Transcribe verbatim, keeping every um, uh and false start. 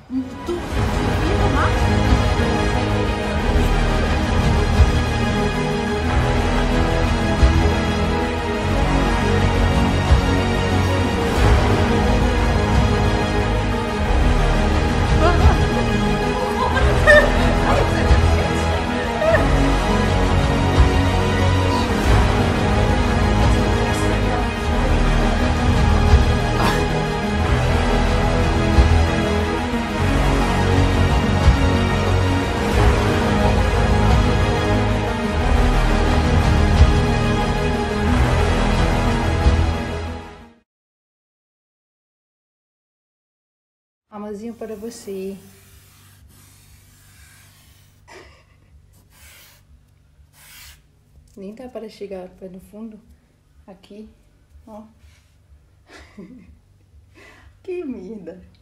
Tu ia tomar? Amorzinho para você. Nem dá para chegar para no fundo. Aqui, ó. Que linda.